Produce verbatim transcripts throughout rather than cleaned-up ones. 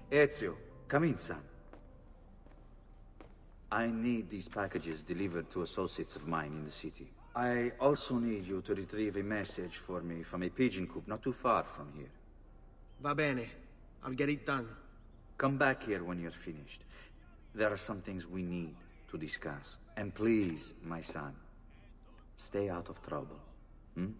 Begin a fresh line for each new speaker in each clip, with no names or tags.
Ezio, come in, son. I need these packages delivered to associates of mine in the city. I also need you to retrieve a message for me from a pigeon coop not too far from here.
Va bene. I'll get it done.
Come back here when you're finished. There are some things we need to discuss. And please, my son, stay out of trouble. Hmm?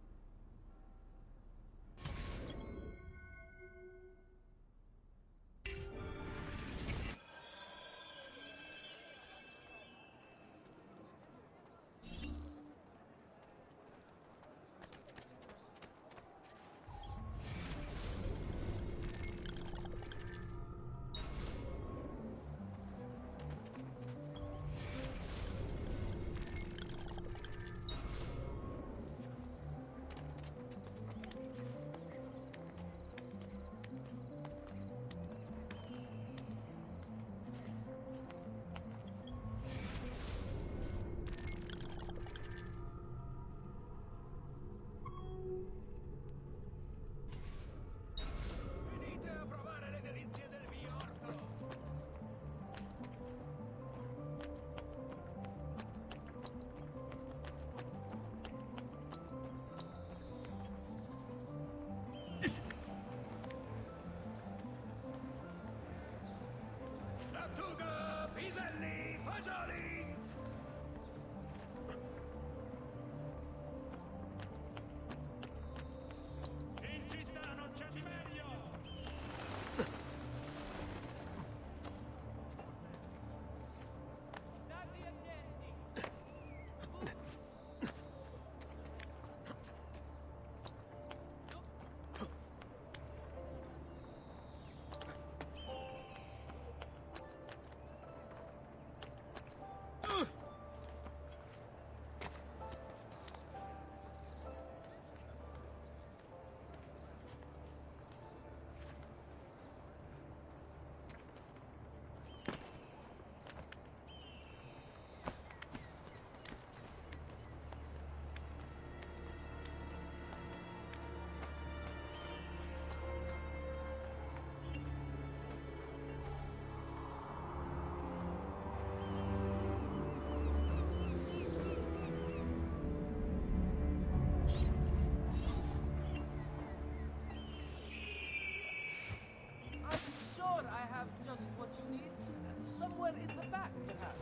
Just what you need, and somewhere in the back, perhaps.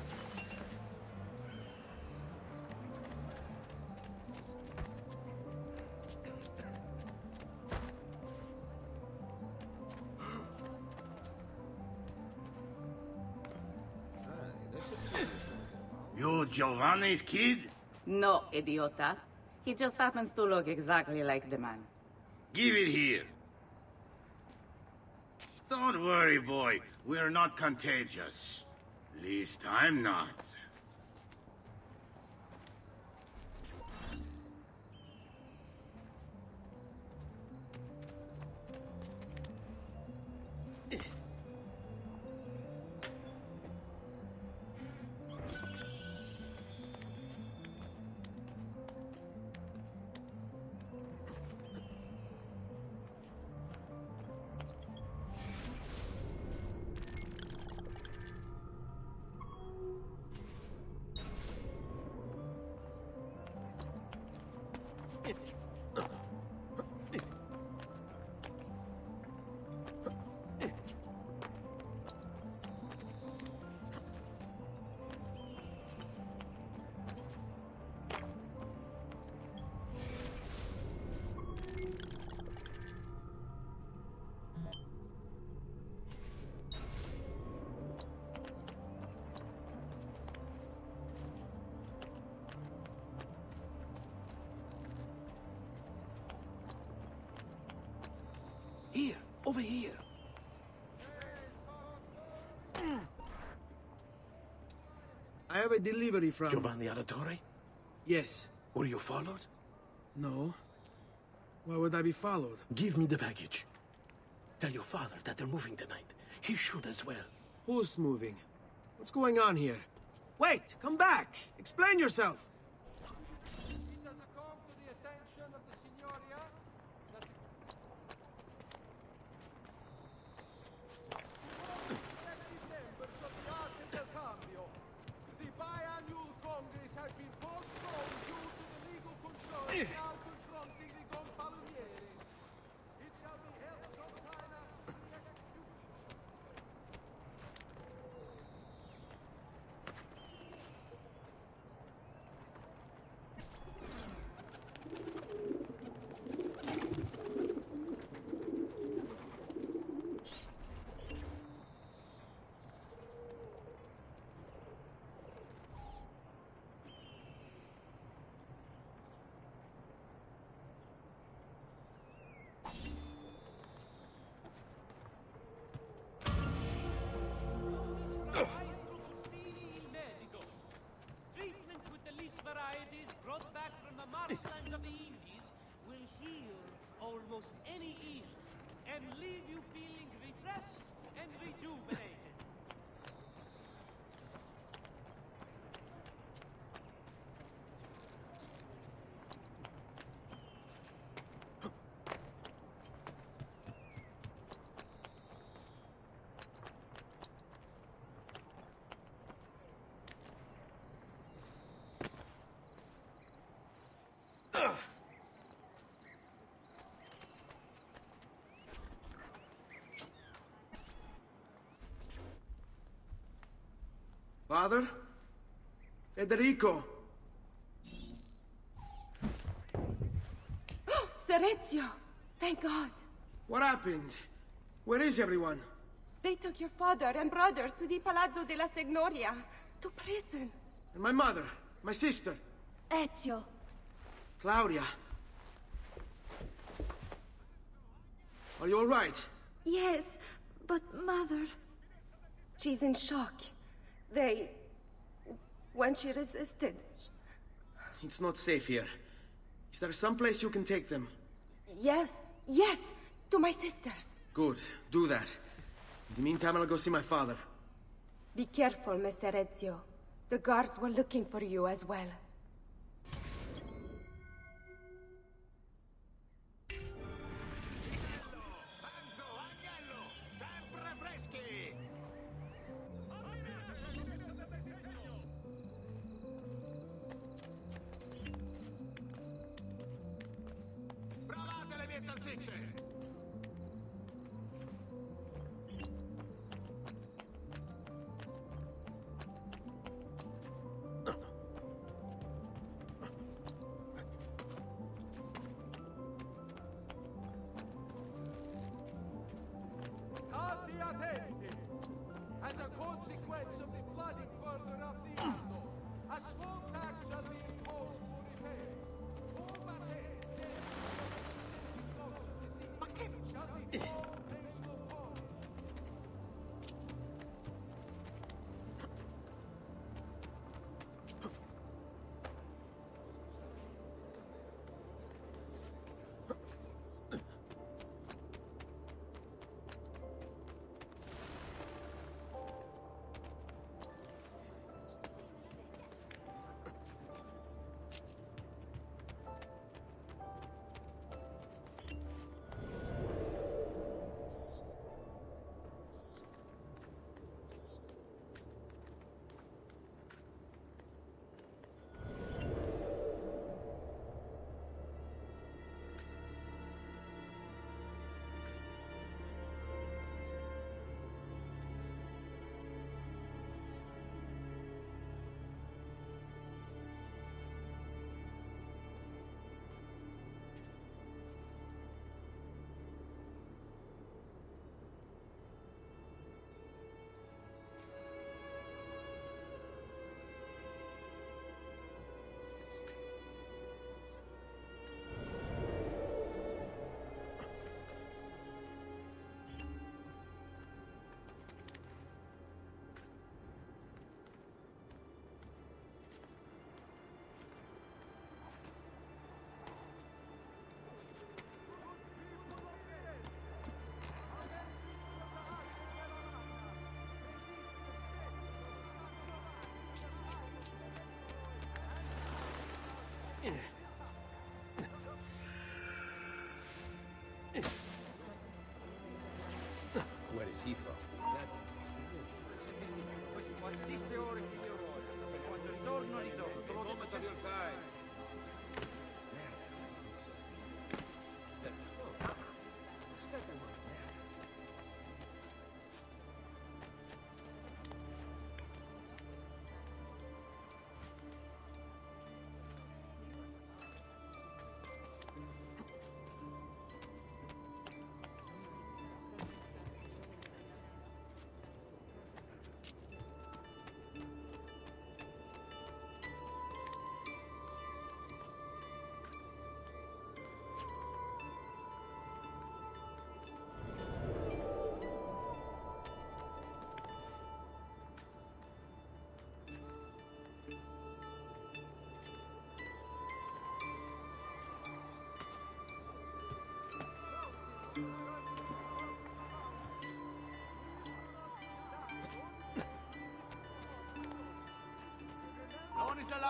You Giovanni's kid?
No, idiota. He just happens to look exactly like the man.
Give it here. Don't worry, boy. We're not contagious. Least I'm not.
Here, over here. I have a delivery from...
Giovanni Auditore?
Yes.
Were you followed?
No. Why would I be followed?
Give me the package. Tell your father that they're moving tonight. He should as well.
Who's moving? What's going on here? Wait! Come back! Explain yourself!
It does come to the attention of the Signoria that... almost any eel and leave you feeling refreshed and rejuvenated.
Father? Federico!
Sir Ezio! Thank God!
What happened? Where is everyone?
They took your father and brothers to the Palazzo della Signoria, to prison.
And my mother? My sister?
Ezio!
Claudia? Are you all right?
Yes, but Mother... She's in shock. They... When she resisted...
It's not safe here. Is there some place you can take them?
Yes, yes! To my sisters.
Good, do that. In the meantime, I'll go see my father.
Be careful, Mister Ezio. The guards were looking for you as well.
State attenti! As a consequence of the flooding further up the Alto, a small tax shall be imposed for repairs. All matters shall be all based upon.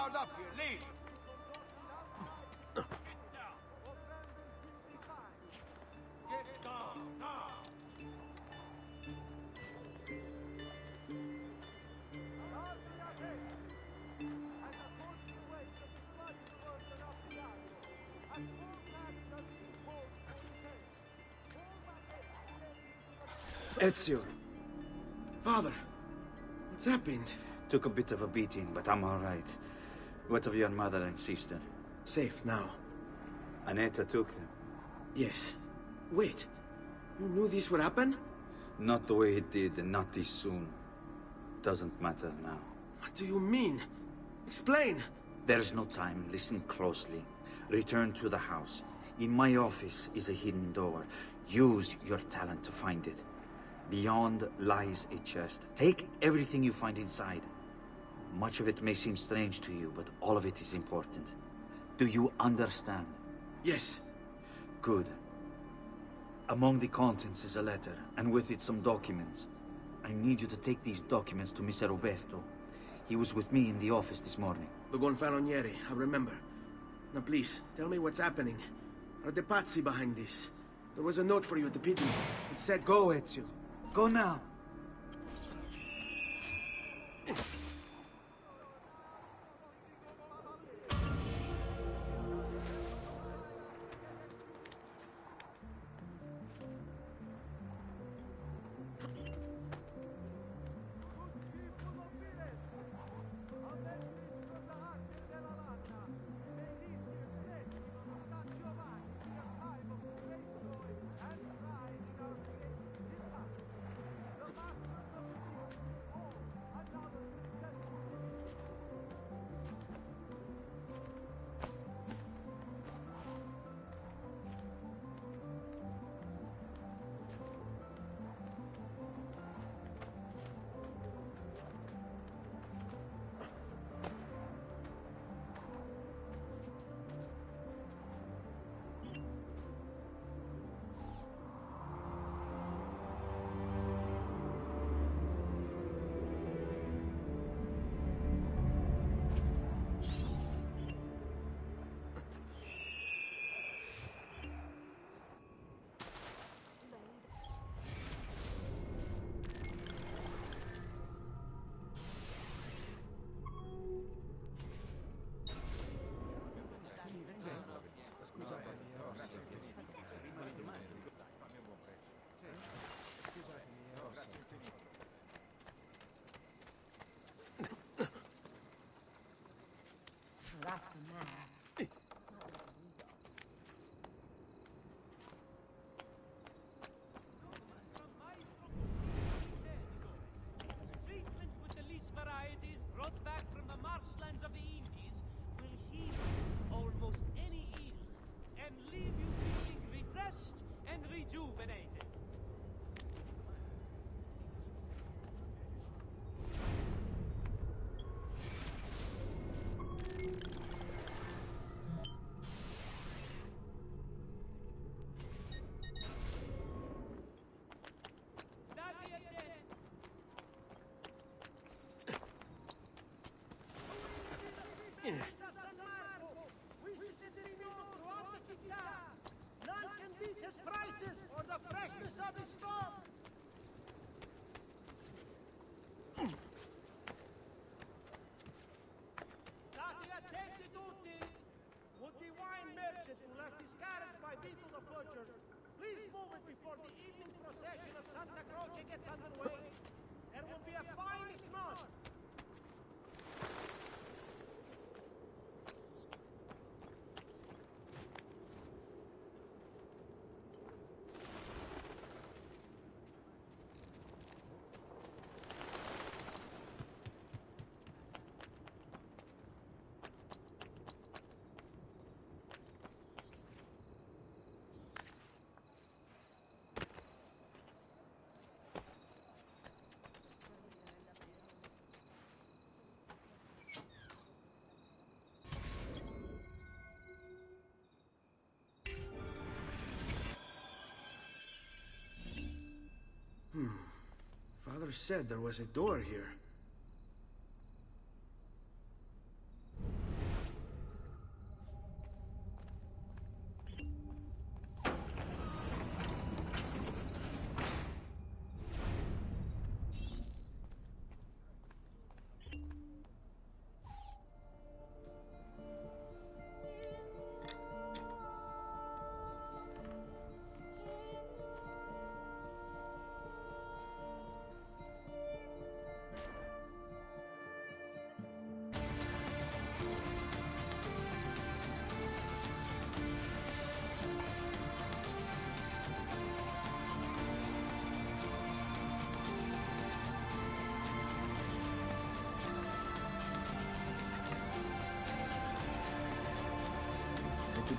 crowd up here. Leave. Get down now.
Ezio. Father, what's happened?
Took a bit of a beating, but I'm all right. What of your mother and sister?
Safe now.
Aneta took them.
Yes. Wait. You knew this would happen?
Not the way it did, and not this soon. Doesn't matter now.
What do you mean? Explain!
There's no time. Listen closely. Return to the house. In my office is a hidden door. Use your talent to find it. Beyond lies a chest. Take everything you find inside. Much of it may seem strange to you, but all of it is important. Do you understand?
Yes.
Good. Among the contents is a letter, and with it some documents. I need you to take these documents to Mister Roberto. He was with me in the office this morning.
The Gonfalonieri, I remember. Now please, tell me what's happening. Are the Pazzi behind this? There was a note for you at the pigeon. It said,
Go, Ezio. Go now.
That's a man.
Treatment with the least varieties brought back from the marshlands of the Indies will heal almost any ill and leave you feeling refreshed and rejuvenated.
None can beat his prices or the freshness of his stock. Stati attenti tutti! Would the wine merchant who left his carriage by Vito the Butcher please move it before the evening procession of Santa Croce gets underway? There will be a fine if not.
Hmm. Father said there was a door here.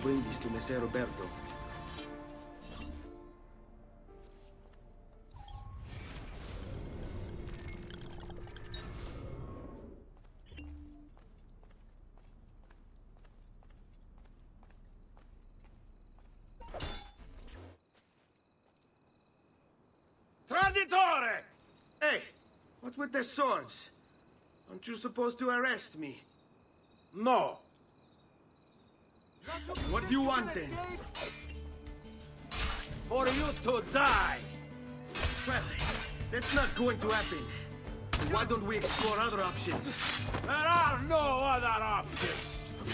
bring this to Messer Roberto.
Traditore!
Hey, what's with the swords? Aren't you supposed to arrest me?
No.
What do you want then?
For you to die!
Well, that's not going to happen. Why don't we explore other options?
There are no other options!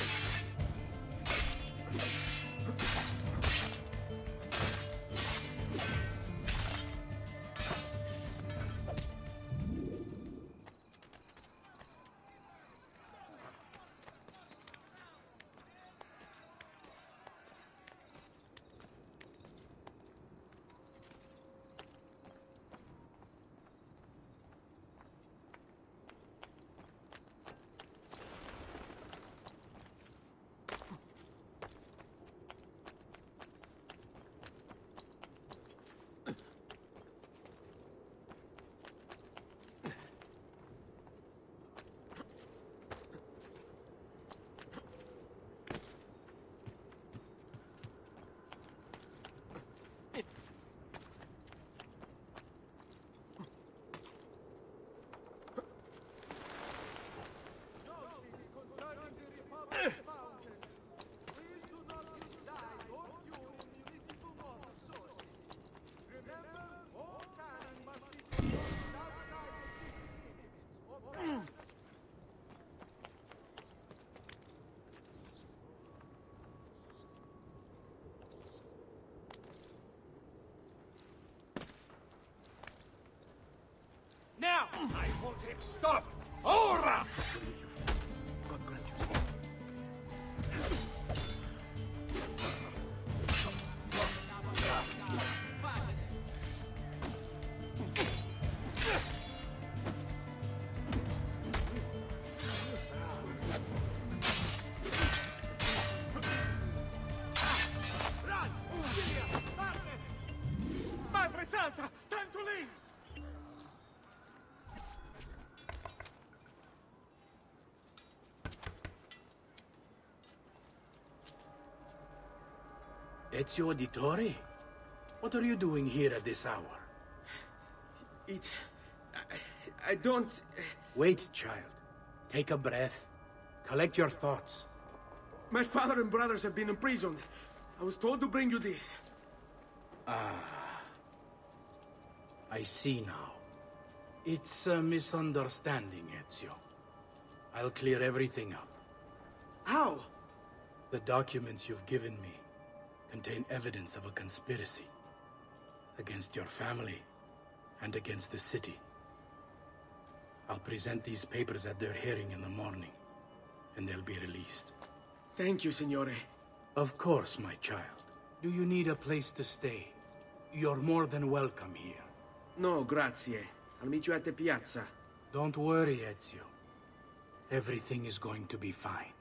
Please do not use dye or fuel in municipal water sources. Remember, all cannon must be produced outside the city limits or past the
Now! I want him stopped! Ora!
God grant you safety.
Madre Santa! Tanto lì!
Ezio Auditore? What are you doing here at this hour?
It... I, I don't...
Wait, child. Take a breath. Collect your thoughts.
My father and brothers have been imprisoned. I was told to bring you this.
Ah. I see now. It's a misunderstanding, Ezio. I'll clear everything up.
How?
The documents you've given me contain evidence of a conspiracy against your family and against the city. I'll present these papers at their hearing in the morning, and they'll be released.
Thank you, Signore.
Of course, my child. Do you need a place to stay? You're more than welcome here.
No, grazie. I'll meet you at the piazza.
Don't worry, Ezio. Everything is going to be fine.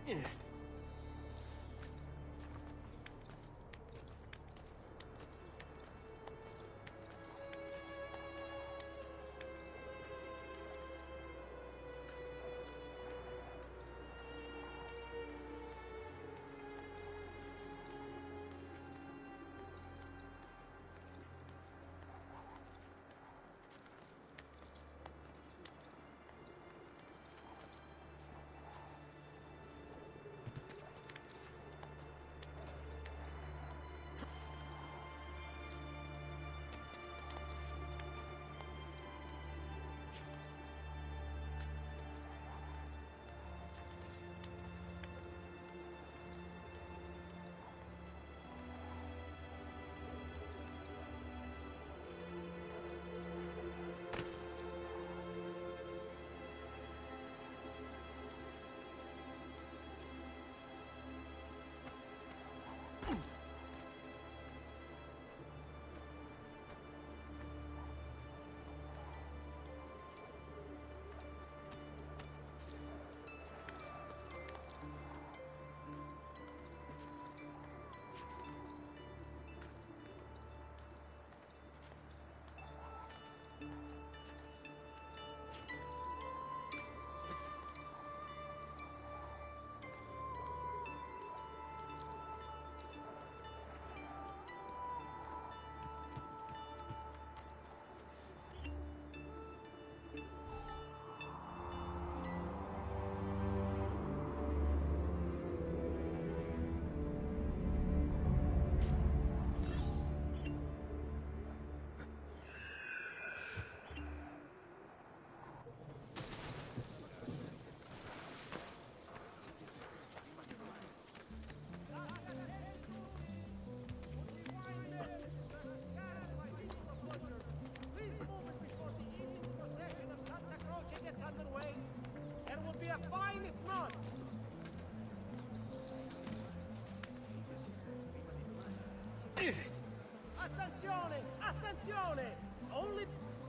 Attenzione! Attenzione! Only...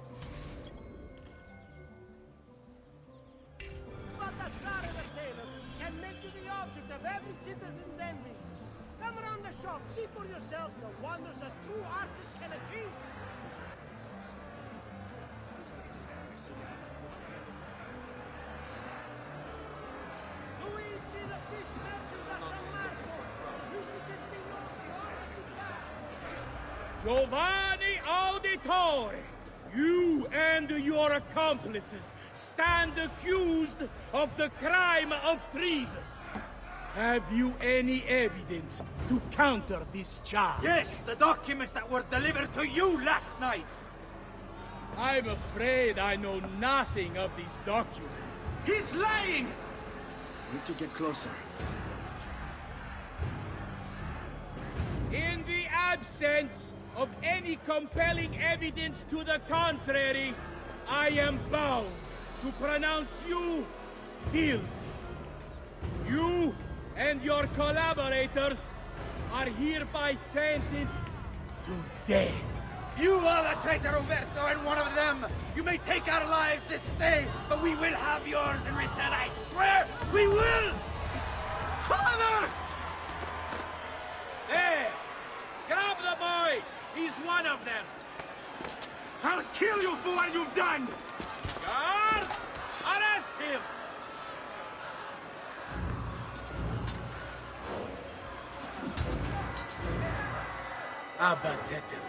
Badassare the tailor can make you the object of every citizen's envy. Come around the shop, see for yourselves the wonders a true artist can achieve. Luigi the fish merchant da San Marco. This is it Pinocchio of the città.
Giovanni Auditore, you and your accomplices stand accused of the crime of treason. Have you any evidence to counter this charge?
Yes, the documents that were delivered to you last night.
I'm afraid I know nothing of these documents.
He's lying!
Need to get closer.
In the absence of any compelling evidence to the contrary, I am bound to pronounce you guilty. You and your collaborators are hereby sentenced to death.
You are the traitor, Roberto, and one of them. You may take our lives this day, but we will have yours in return, I swear! We will! Father!
There! Grab the boy! He's one of them!
I'll kill you for what you've done!
Guards! Arrest him! Abatetelo.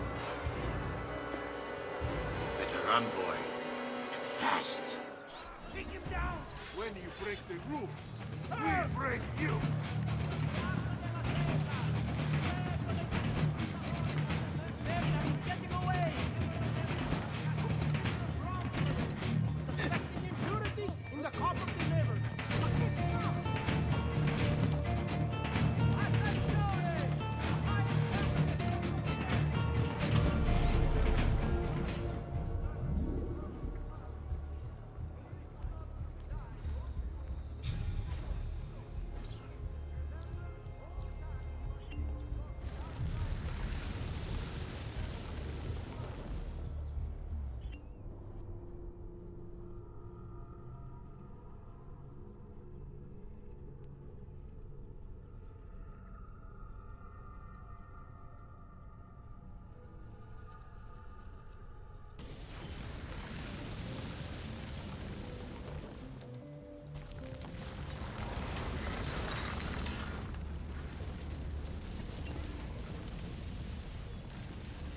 Better run, boy. And fast.
Take him down!
When you break the rules, we break you.
He's getting away!
Suspecting impurities in the copper delivered.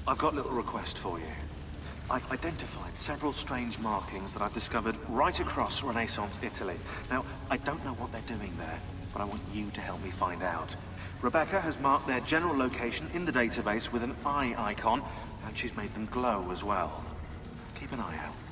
I've got a little request for you. I've identified several strange markings that I've discovered right across Renaissance Italy. Now, I don't know what they're doing there, but I want you to help me find out. Rebecca has marked their general location in the database with an eye icon, and she's made them glow as well. Keep an eye out.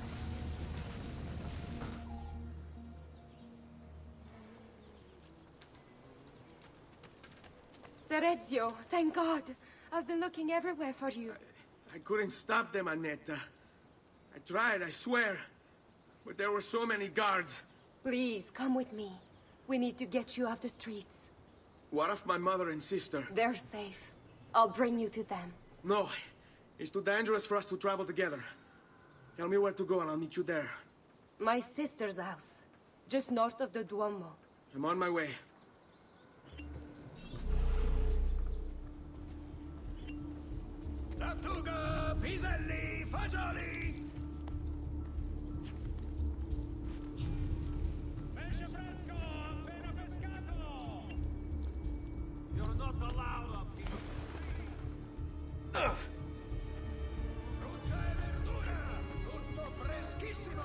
Sir Ezio, thank God. I've been looking everywhere for you.
I couldn't stop them, Annetta. I tried, I swear. But there were so many guards.
Please, come with me. We need to get you off the streets.
What of my mother and sister?
They're safe. I'll bring you to them.
No. It's too dangerous for us to travel together. Tell me where to go and I'll meet you there.
My sister's house. Just north of the Duomo.
I'm on my way.
Lattuga, piselli, fagioli! Pesce fresco, appena pescato!
You're not allowed up here.
Uh. Frutta e verdura, tutto freschissimo!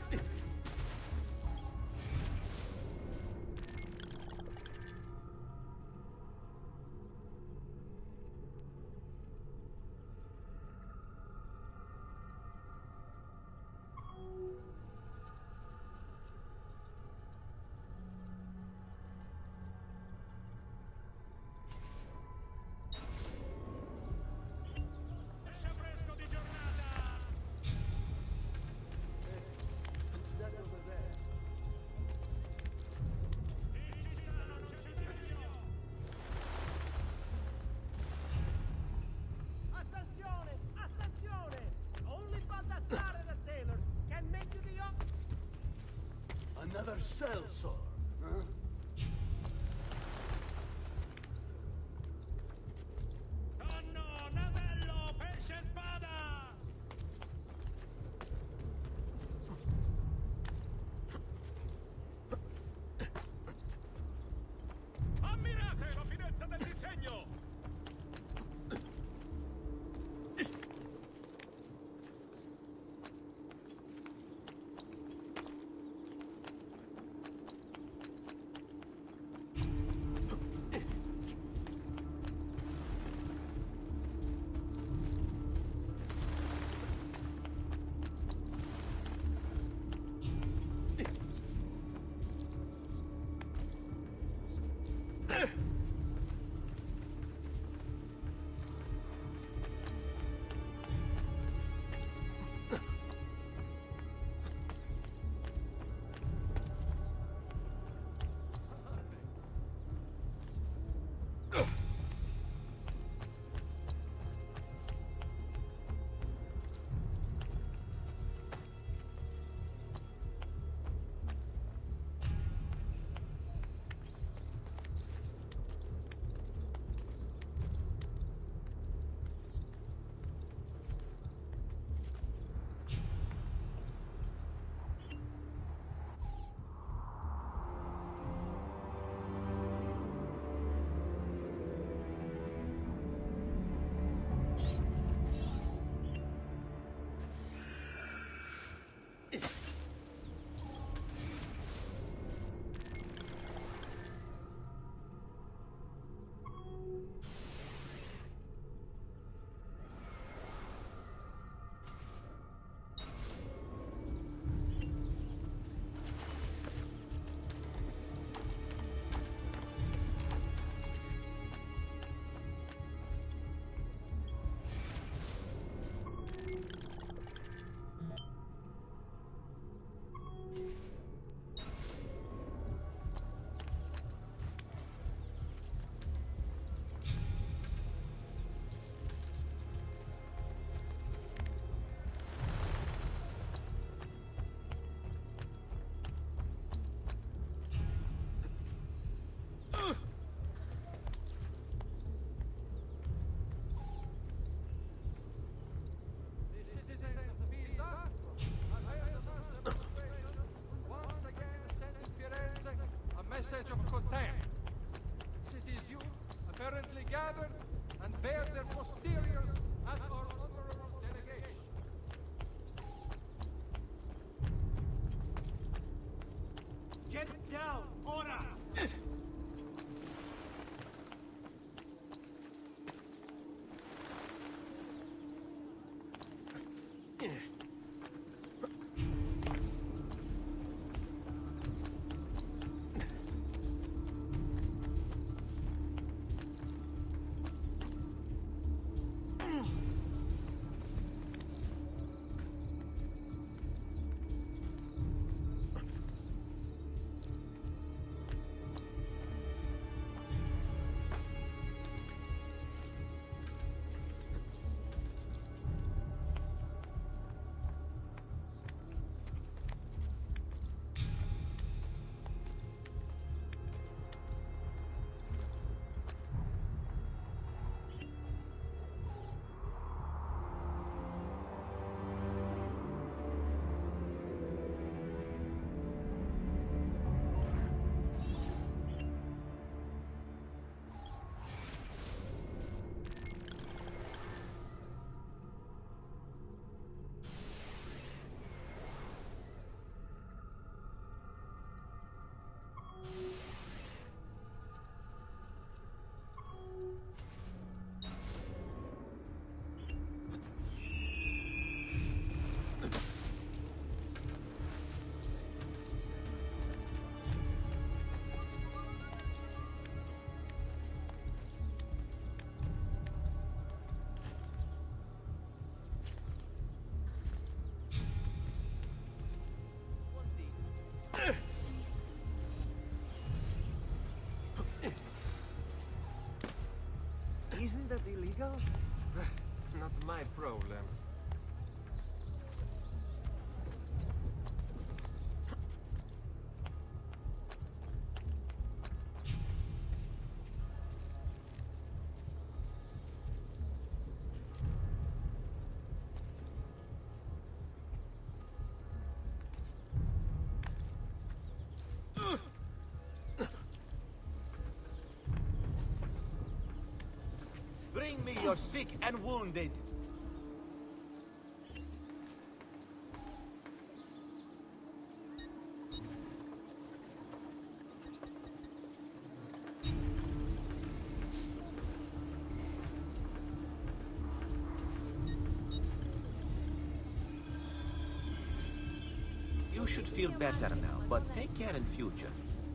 Attenzione! Attenzione! Only Baldassare the tailor can make you the op-
Another sellsword, huh?
Tonno, nasello, pesce spada! Ammirate la finezza del disegno!
Message of contempt. It is you, apparently gathered, and bear their posteriors at our
Isn't that illegal? Not my problem.
Bring me your sick and wounded. You should feel better now, but take care in future.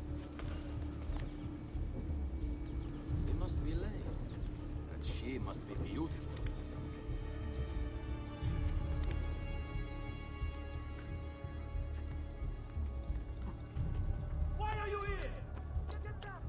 It must be late. And she must be beautiful.
Why are you here? Get down!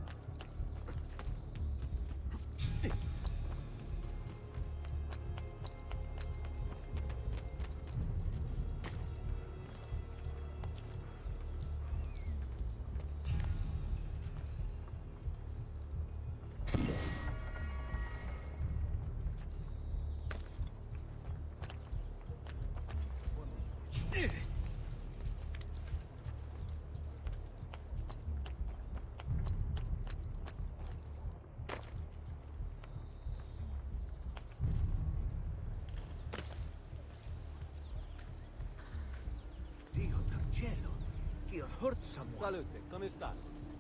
Dio del cielo! He hurt someone.
Salute, come sta?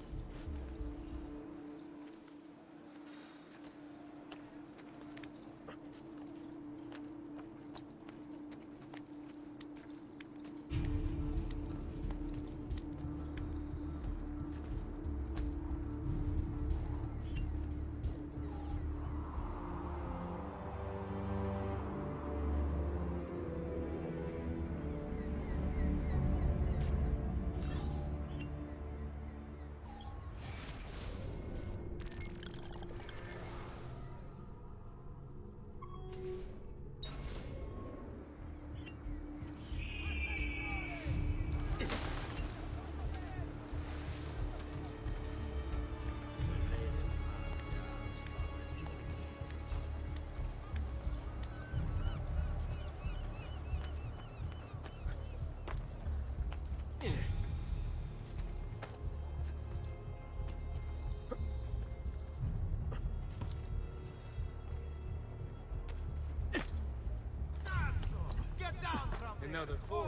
Another four.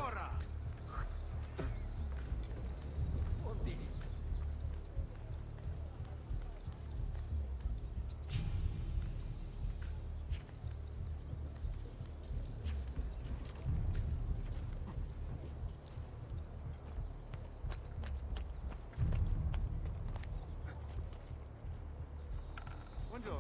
window.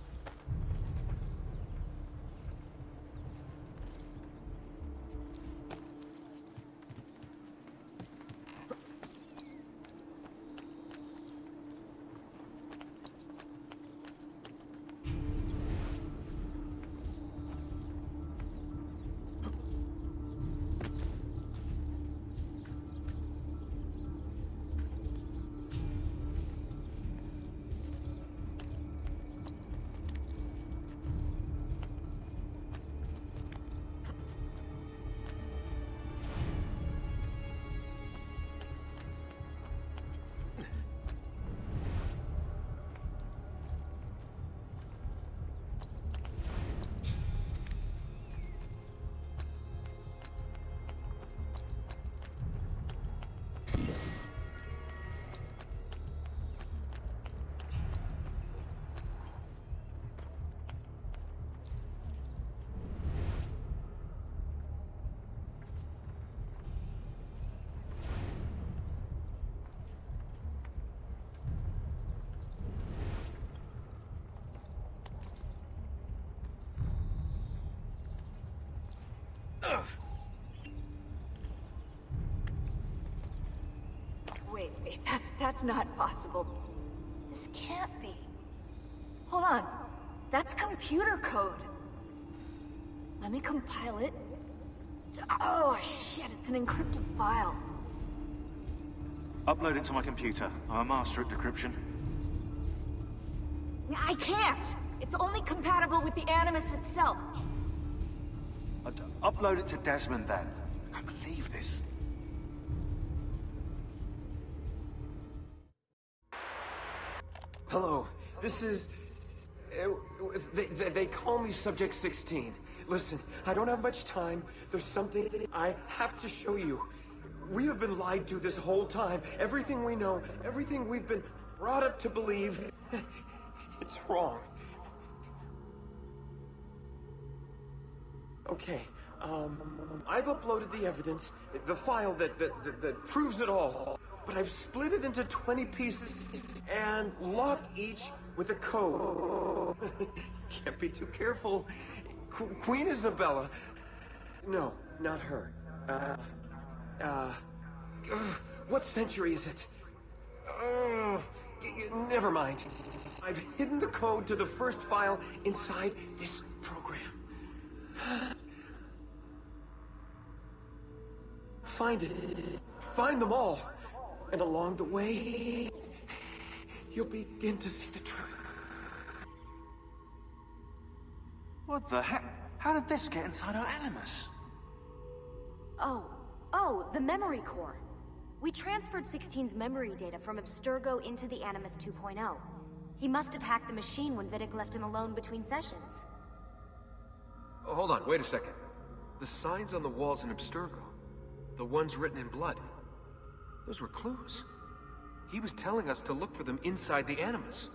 Wait, wait, that's, that's not possible. This can't be. Hold on. That's computer code. Let me compile it. Oh, shit, it's an encrypted file.
Upload it to my computer. I'm a master at decryption.
I can't! It's only compatible with the Animus itself.
Uh, upload it to Desmond, then. I can't believe this.
Hello, this is... Uh, they, they, they call me Subject sixteen. Listen, I don't have much time. There's something I have to show you. We have been lied to this whole time. Everything we know, everything we've been brought up to believe, it's wrong. Okay, um, I've uploaded the evidence, the file that, that, that, that proves it all. But I've split it into twenty pieces and locked each with a code. Can't be too careful. Qu Queen Isabella. No, not her. Uh, uh, ugh, what century is it? Uh, never mind. I've hidden the code to the first file inside this program. Find it. Find them all. And along the way, you'll begin to see the truth.
What the heck? How did this get inside our Animus?
Oh, oh, the memory core. We transferred sixteen's memory data from Abstergo into the Animus two point oh. He must have hacked the machine when Vidic left him alone between sessions.
Oh, hold on, wait a second. The signs on the walls in Abstergo, the ones written in blood, those were clues. He was telling us to look for them inside the Animus.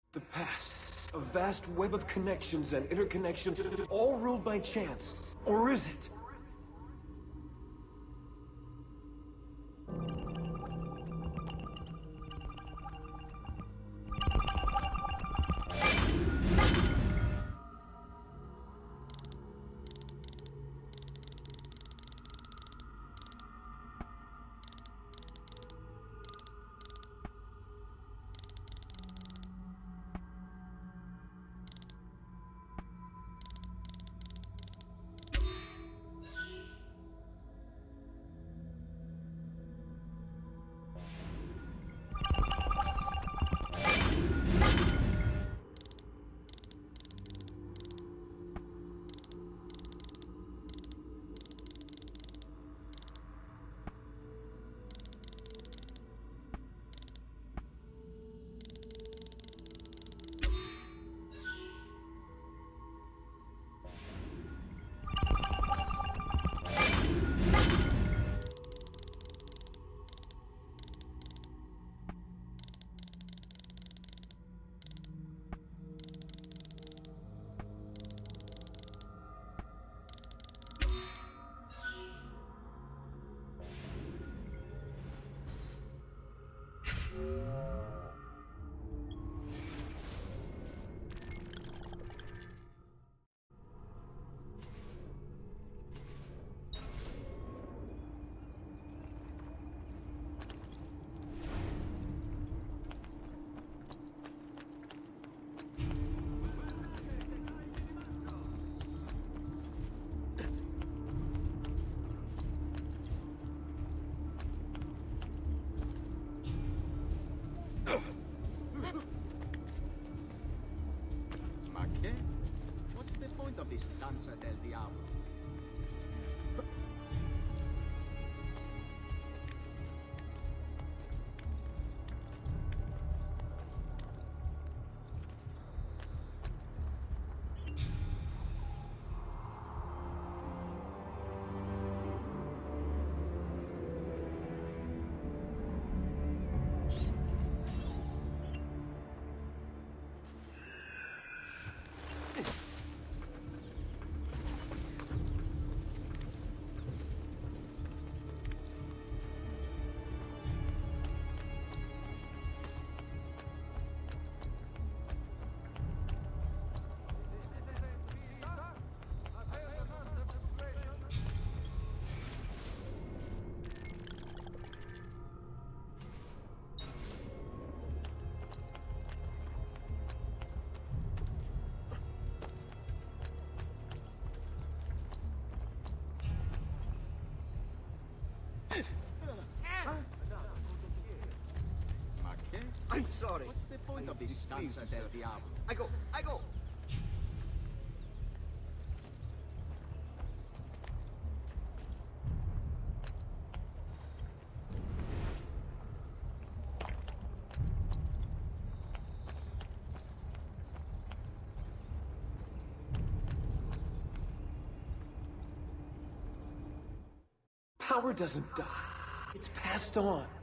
The past. A vast web of connections and interconnections, all ruled by chance. Or is it?
Ma che? What's the point of this Danza del Diablo? Ma che?
I'm sorry.
What's the point of this Danza del Diablo?
I go, I go.
Power doesn't die. It's passed on.